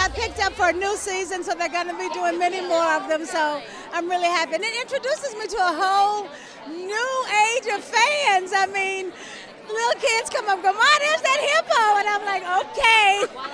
got picked up for a new season, so they're going to be doing many more of them. So I'm really happy. And it introduces me to a whole new age of fans. I mean, little kids come up and go, "Ma, there's that hippo," and I'm like, okay.